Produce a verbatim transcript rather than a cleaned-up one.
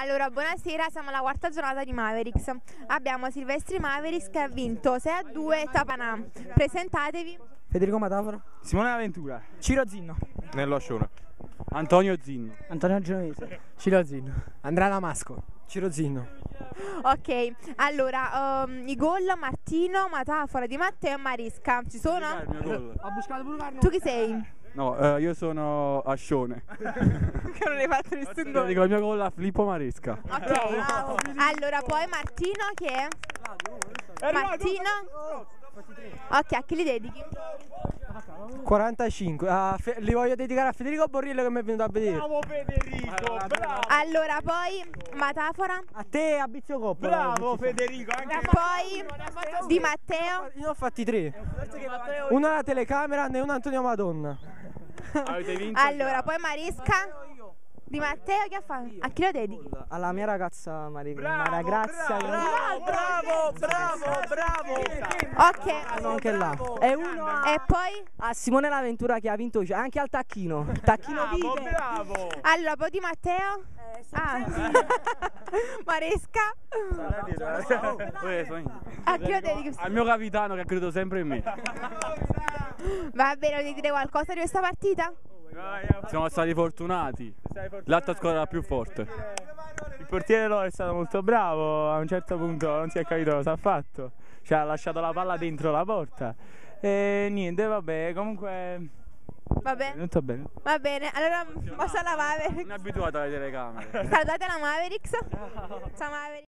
Allora, buonasera, siamo alla quarta giornata di Mavericks. Abbiamo Silvestri Mavericks che ha vinto sei a due Tapanà. Presentatevi. Federico Matafora. Simone Aventura. Ciro Zinno. Nello Ascione. Antonio Zinno. Antonio Genovese. Ciro Zinno. Andrea Damasco. Ciro Zinno. Ok, allora, um, i gol Martino, Matafora, Di Matteo e Marisca. Ci sono? Ha buscato pure Carlo. Tu chi sei? No, eh, io sono Ascione. Che non hai fatto nessun gol. Dico il mio gol a Filippo Maresca. Ok, allora poi Martino che è? Martino? Ok, a chi li dedichi? quarantacinque. Ah, fe- li voglio dedicare a Federico Borrillo che mi è venuto a vedere. Bravo Federico, bravo. Allora poi Matafora? A te a Bizio Coppa. Bravo Federico, anche Poi Di Matteo? Io ne ho fatti tre. Uno alla telecamera e uno Antonio Madonna. Avete vinto? Allora, poi Marisca? Di Matteo che ha fatto? A chi lo dedichi? Alla mia ragazza Maria, Bravo, Maria Grazia. bravo, bravo, bravo, bravo. Ok, Anche là. E uno a, e poi? a Simone L'Aventura che ha vinto anche al tacchino. Tacchino Bravo, vive. bravo. Allora, poi Di Matteo? Ah, Maresca? A chi lo dedichi? Al mio capitano che credo sempre in me. Va bene, volete dire qualcosa di questa partita? Siamo stati fortunati. L'altra squadra era più forte. Il portiere loro è stato molto bravo, a un certo punto non si è capito cosa ha fatto. Ci ha lasciato la palla dentro la porta. E niente, vabbè, comunque Va bene, tutto bene. va bene. Allora, posso alla Non è Mavericks? abituato alle telecamere. Salutate la Mavericks. Ciao Mavericks.